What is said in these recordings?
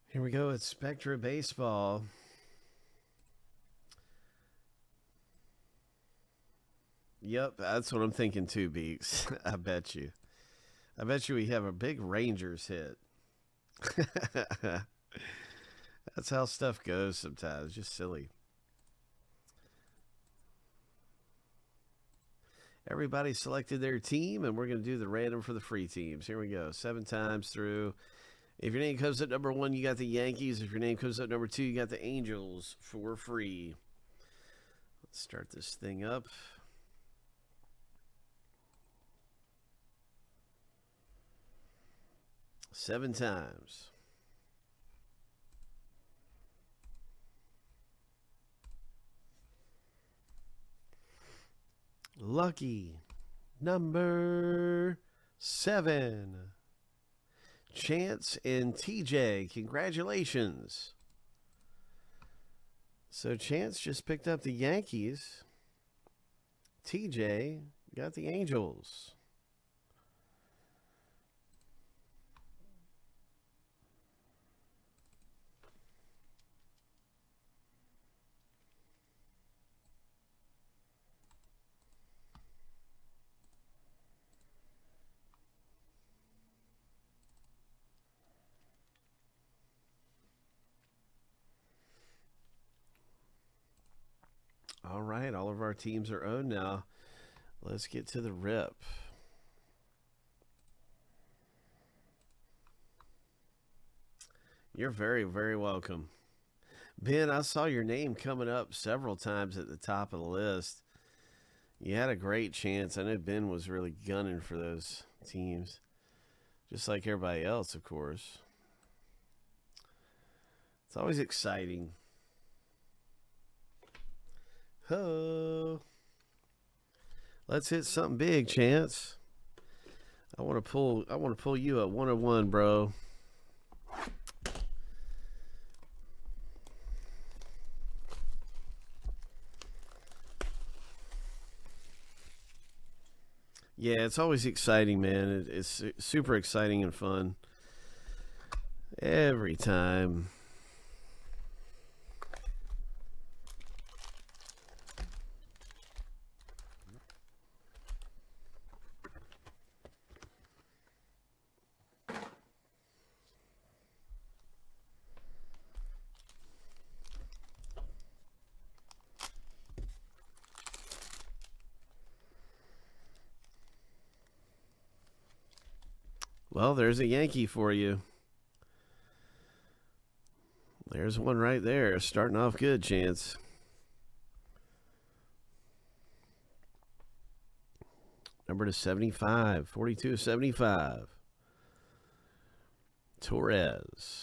Here we go. It's Spectra Baseball. Yep, that's what I'm thinking too, Beaks. I bet you. I bet you we have a big Rangers hit. That's how stuff goes sometimes. Just silly. Everybody selected their team, and we're going to do the random for the free teams. Here we go. 7 times through. If your name comes up number 1, you got the Yankees. If your name comes up number 2, you got the Angels for free. Let's start this thing up. Seven times. Lucky number 7. Chance and TJ, congratulations. So Chance just picked up the Yankees. TJ got the Angels. All right, all of our teams are owned now. Let's get to the rip. You're very, very welcome. Ben, I saw your name coming up several times at the top of the list. You had a great chance. I know Ben was really gunning for those teams, just like everybody else, of course. It's always exciting. Oh, let's hit something big, Chance. I want to pull you at 101, bro. Yeah, it's always exciting, man. It's super exciting and fun every time. Well, there's a Yankee for you. There's one right there. Starting off good, Chance. Number to 75. 42-75. Torres.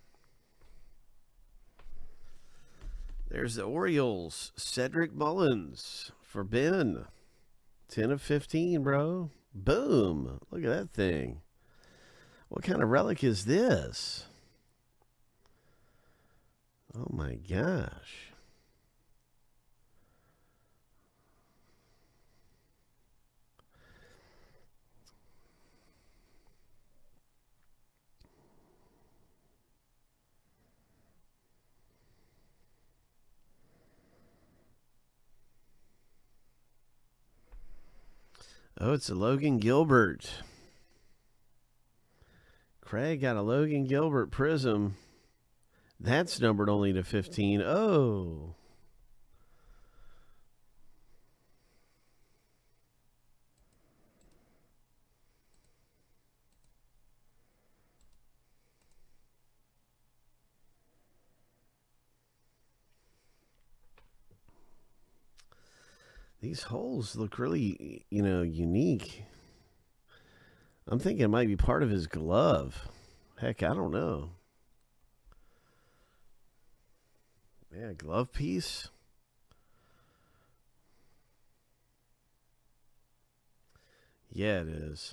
There's the Orioles. Cedric Mullins for Ben. 10 of 15, bro. Boom. Look at that thing. What kind of relic is this? Oh my gosh. Oh, it's a Logan Gilbert. Craig got a Logan Gilbert Prism. That's numbered only to 15. Oh. These holes look really, unique. I'm thinking it might be part of his glove. Heck, I don't know. Yeah, glove piece. Yeah, it is.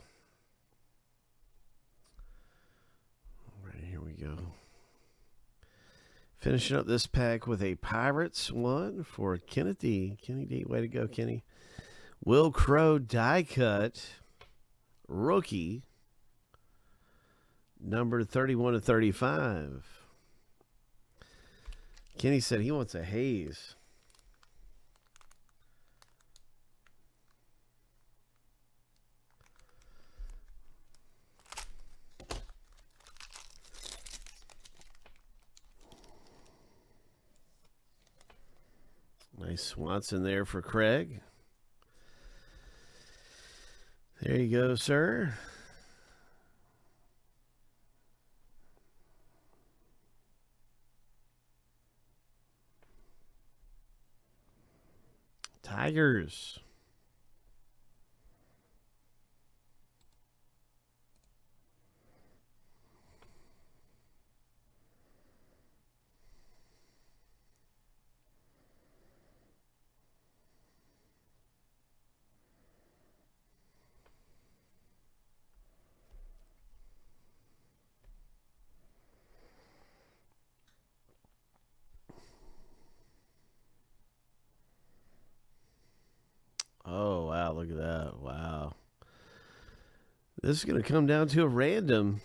All right, here we go. Finishing up this pack with a Pirates one for Kennedy. Kenny D, way to go, Kenny. Will Crow die cut. Rookie. Number 31 to 35. Kenny said he wants a haze. Nice Swanson there for Craig. There you go, sir. Tigers. Oh, wow, look at that. Wow. This is going to come down to a random.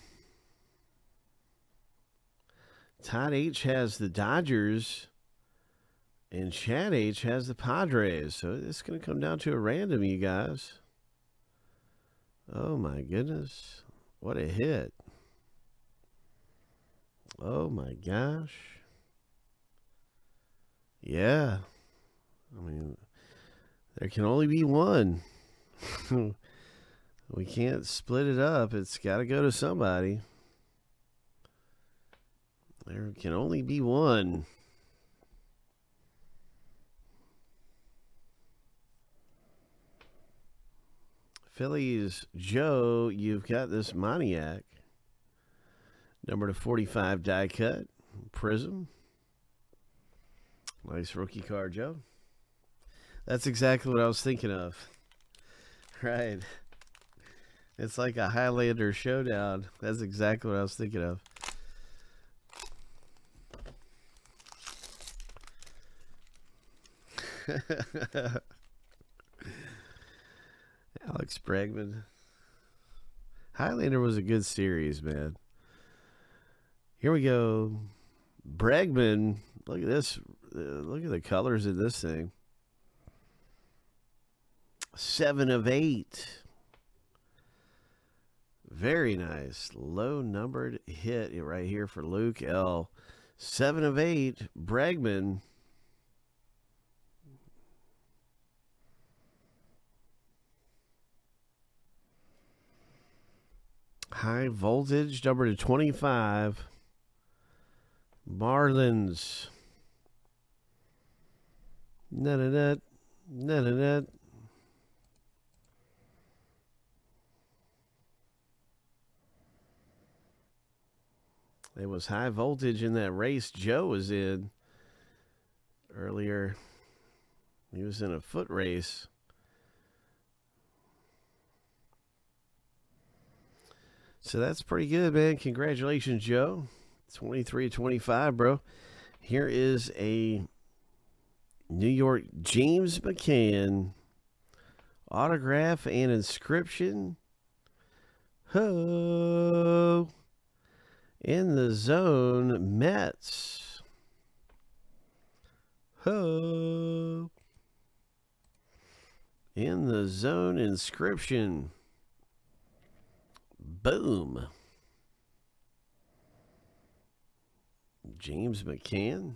Todd H has the Dodgers, and Chad H has the Padres. So it's going to come down to a random, you guys. Oh, my goodness. What a hit. Oh, my gosh. Yeah. I mean, there can only be one. We can't split it up. It's got to go to somebody. There can only be one. Phillies, Joe, you've got this Moniac. Number to 45 die cut. Prism. Nice rookie card, Joe. That's exactly what I was thinking of. Right. It's like a Highlander showdown. That's exactly what I was thinking of. Alex Bregman. Highlander was a good series, man. Here we go. Bregman. Look at this. Look at the colors in this thing. 7 of 8. Very nice. Low numbered hit right here for Luke L. 7 of 8. Bregman. High voltage, number to 25. Marlins. Nut. It was high voltage in that race Joe was in earlier. He was in a foot race. So that's pretty good, man. Congratulations, Joe. 23-25, bro. Here is a New York James McCann autograph and inscription. Ho! In the zone, Mets. Ho! In the zone, inscription. Boom. James McCann.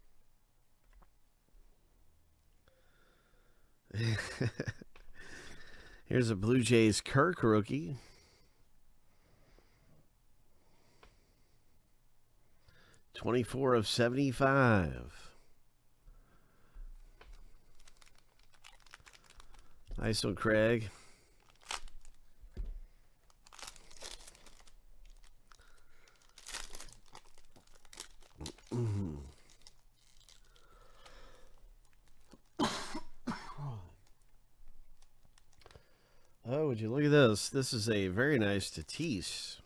Here's a Blue Jays Kirk rookie. '24 of 75. Nice one, Craig. Oh, would you look at this? This is a very nice Tatis.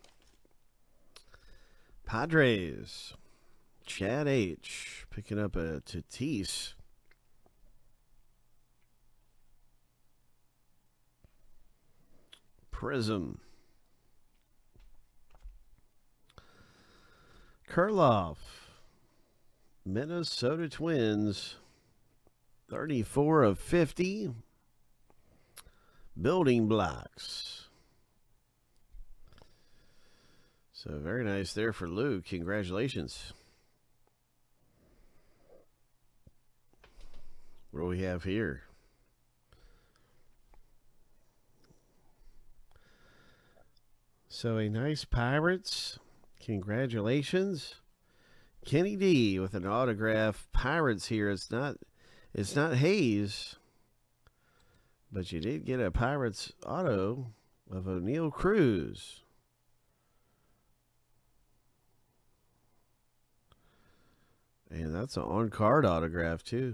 Padres. Chad H. Picking up a Tatis. Prism. Kurloff. Minnesota Twins. 34 of 50. Building blocks. So very nice there for Luke. Congratulations. What do we have here? So a nice Pirates. Congratulations. Kenny D with an autograph. Pirates here. It's not Hayes, but you did get a Pirates auto of O'Neal Cruz. And that's an on-card autograph, too.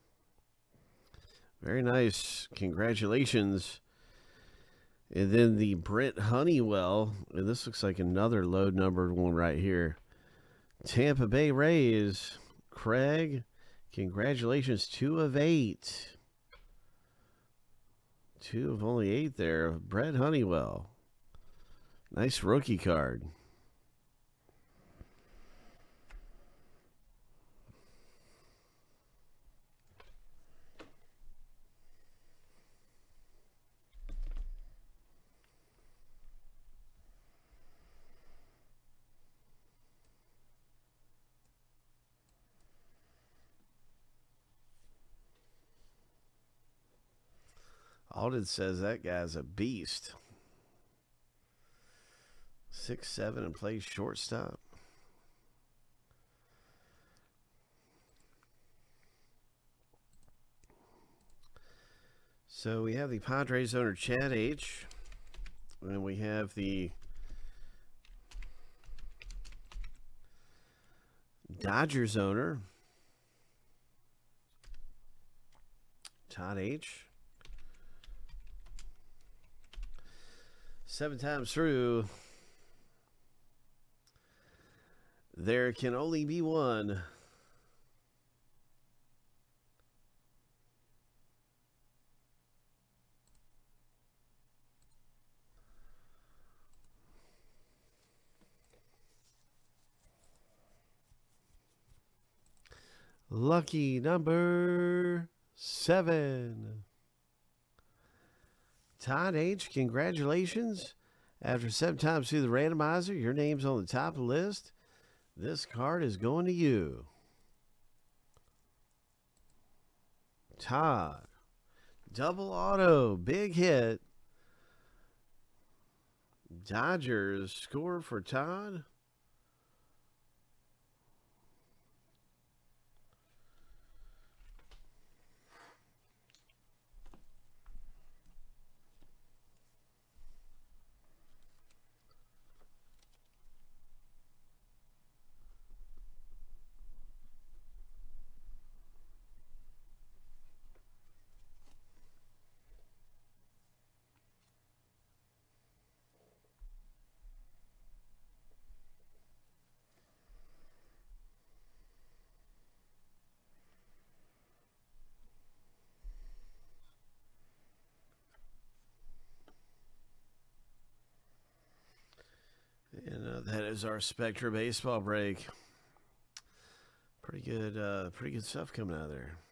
Very nice. Congratulations. And then the Brent Honeywell. And this looks like another low numbered one right here. Tampa Bay Rays. Craig. Congratulations. 2 of 8. 2 of only 8 there. Brent Honeywell. Nice rookie card. Alden says that guy's a beast. 6'7" and plays shortstop. So we have the Padres owner Chad H. And we have the Dodgers owner Todd H. 7 times through. There can only be one. Lucky number 7. Todd H., congratulations. After 7 times through the randomizer, your name's on the top of the list. This card is going to you. Todd. Double auto. Big hit. Dodgers score for Todd. And that is our Spectra baseball break. Pretty good stuff coming out of there.